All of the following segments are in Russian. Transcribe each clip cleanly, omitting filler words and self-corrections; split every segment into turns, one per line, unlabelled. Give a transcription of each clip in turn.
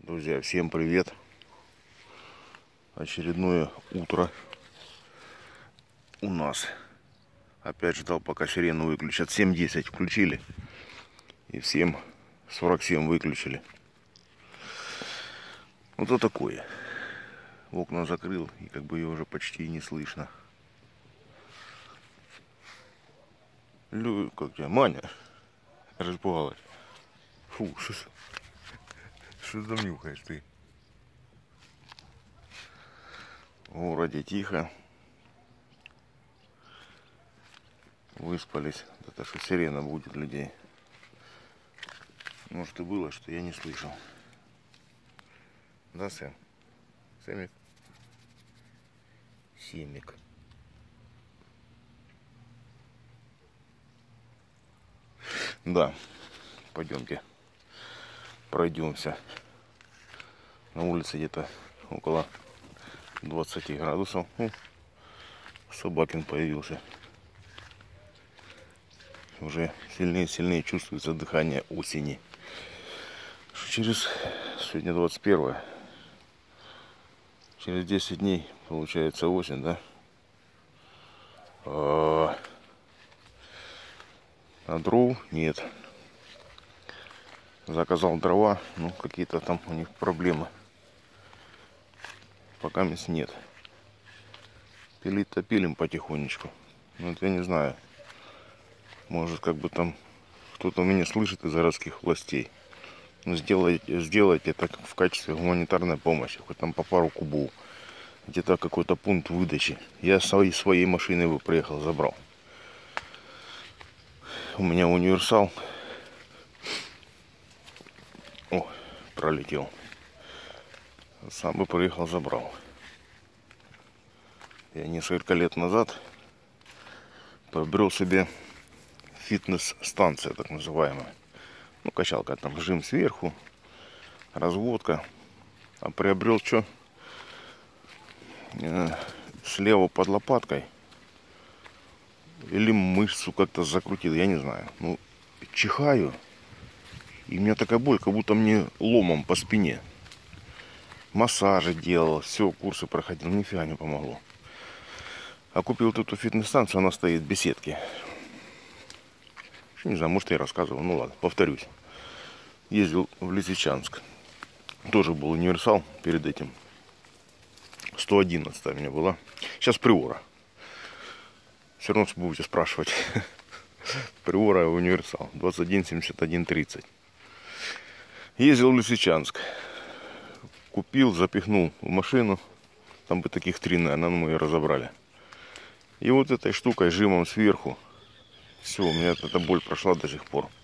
Друзья, всем привет! Очередное утро у нас. Опять ждал, пока сирену выключат. 7:10 включили и в 7:47 выключили. Вот это такое. Окна закрыл, и как бы ее уже почти не слышно. Как тебя, Маня? Распугалась. Фу, что там нюхаешь ты? В городе тихо. Выспались. Это что сирена будет людей. Может и было, что я не слышал. Да, Сэм? Сэмик? Семик. Да. Пойдемте. Пройдемся. На улице где-то около 20 градусов. Собакин появился. Уже сильнее и сильнее чувствуется дыхание осени. Сегодня 21. Через 10 дней получается осень, да? А дров нет. Заказал дрова, ну какие-то там у них проблемы. Пока мест нет. Пилить-то пилим потихонечку. Ну вот я не знаю. Может как бы там кто-то меня слышит из городских властей. Ну сделать это в качестве гуманитарной помощи. Хоть там по пару кубов. Где-то какой-то пункт выдачи. Я своей машиной его приехал, забрал. У меня универсал. О, пролетел. Сам бы приехал, забрал. Я несколько лет назад приобрел себе фитнес-станция, так называемая. Ну, качалка, там жим сверху, разводка. А приобрел что? Слева под лопаткой. Или мышцу как-то закрутил, я не знаю. Ну, чихаю. И у меня такая боль, как будто мне ломом по спине. Массажи делал, все, курсы проходил, нифига не помогло. А купил вот эту фитнес-станцию, она стоит в беседке. Не знаю, может я рассказывал, ну ладно, повторюсь. Ездил в Лисичанск. Тоже был универсал перед этим. 111 у меня была. Сейчас Приора. Все равно будете спрашивать. Приора универсал. 21 71 30. Ездил в Лисичанск. Купил, запихнул в машину. Там бы таких 3, наверное, мы ее разобрали. И вот этой штукой, жимом сверху. Все, у меня эта боль прошла до сих пор.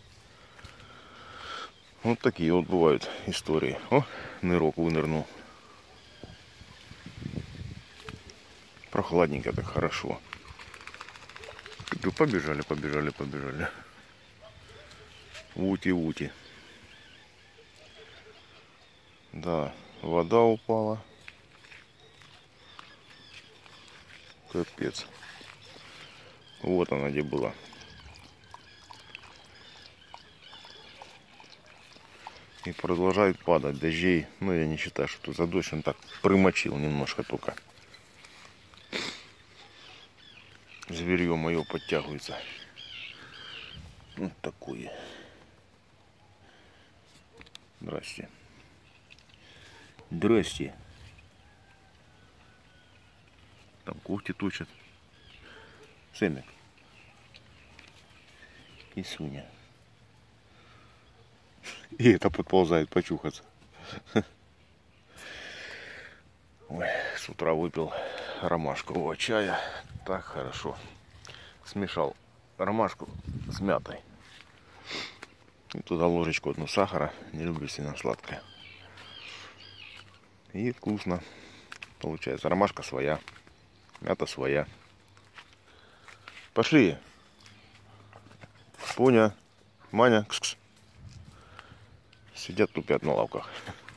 Вот такие вот бывают истории. О, нырок вынырнул. Прохладненько, так хорошо. Побежали. Ути. Да, вода упала. Капец. Вот она где была. И продолжает падать дождей. Но я не считаю, что тут за дождь он так примочил немножко только. Зверье мое подтягивается. Вот такое. Здрасте. Там когти точат. Сэмик. И Суня. И это подползает почухаться. Ой, с утра выпил ромашкового чая. Так хорошо. Смешал ромашку с мятой. И туда ложечку одну сахара. Не люблю сильно сладкое. И вкусно. Получается, ромашка своя. Мята своя. Пошли. Пуня. Маня. Кс-кс. Сидят, тупят на лавках.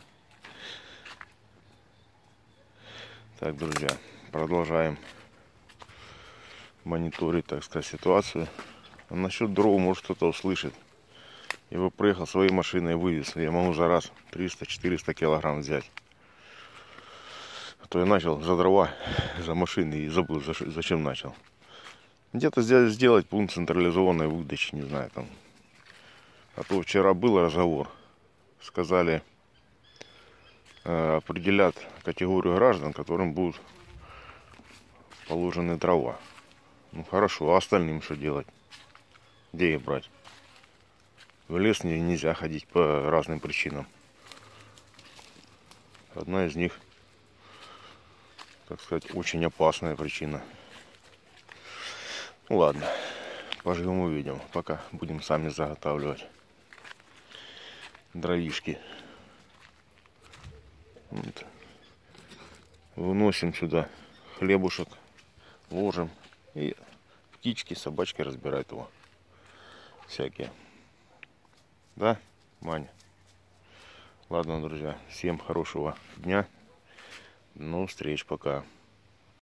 Так, друзья, продолжаем мониторить, так сказать, ситуацию. А насчет дров, может, кто-то услышит. его приехал своей машиной, вывез. Я могу за раз 300-400 килограмм взять. А то я начал за дрова, за машины и забыл, зачем начал. Где-то сделать пункт централизованной выдачи, не знаю, там. А то вчера был разговор. Сказали, определят категорию граждан, которым будут положены дрова. Ну хорошо, а остальным что делать? Где их брать? В лес нельзя ходить по разным причинам. Одна из них, так сказать, очень опасная причина. Ну ладно, поживем увидим. Пока будем сами заготавливать дровишки. Вот. Выносим сюда хлебушек, ложим, и птички, собачки разбирают его. Всякие. Да, Маня? Ладно, друзья, всем хорошего дня. До новых встреч, пока.